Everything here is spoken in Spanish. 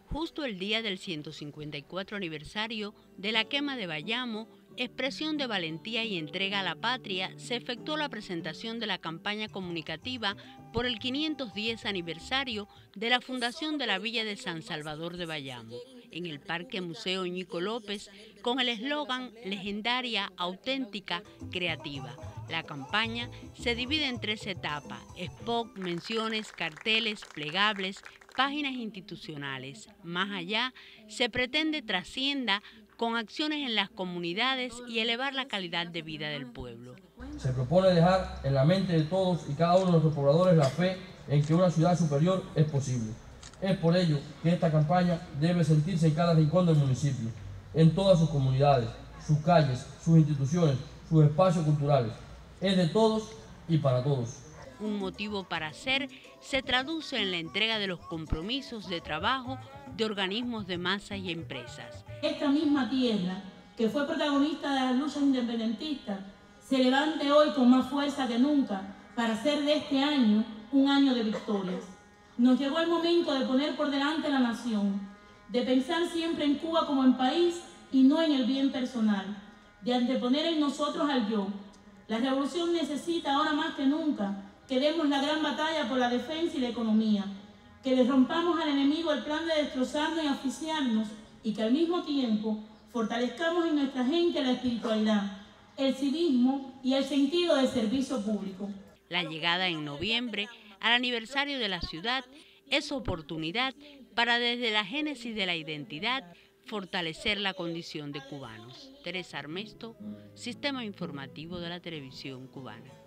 justo el día del 154 aniversario de la quema de Bayamo, expresión de valentía y entrega a la patria, se efectuó la presentación de la campaña comunicativa por el 510 aniversario de la fundación de la Villa de San Salvador de Bayamo, en el Parque Museo Ñico López, con el eslogan Legendaria, auténtica, creativa. La campaña se divide en 3 etapas: spot, menciones, carteles, plegables, páginas institucionales. Más allá, se pretende trascienda con acciones en las comunidades y elevar la calidad de vida del pueblo. Se propone dejar en la mente de todos y cada uno de nuestros pobladores la fe en que una ciudad superior es posible. Es por ello que esta campaña debe sentirse en cada rincón del municipio, en todas sus comunidades, sus calles, sus instituciones, sus espacios culturales. Es de todos y para todos. Un motivo para hacer se traduce en la entrega de los compromisos de trabajo de organismos de masa y empresas. Esta misma tierra, que fue protagonista de las luchas independentistas, se levante hoy con más fuerza que nunca para hacer de este año un año de victorias. Nos llegó el momento de poner por delante la nación, de pensar siempre en Cuba como en país y no en el bien personal, de anteponer en nosotros al yo. La revolución necesita ahora más que nunca que demos la gran batalla por la defensa y la economía, que le rompamos al enemigo el plan de destrozarnos y asfixiarnos y que al mismo tiempo fortalezcamos en nuestra gente la espiritualidad, el civismo y el sentido de servicio público. La llegada en noviembre al aniversario de la ciudad es oportunidad para, desde la génesis de la identidad, fortalecer la condición de cubanos. Teresa Armesto, Sistema Informativo de la Televisión Cubana.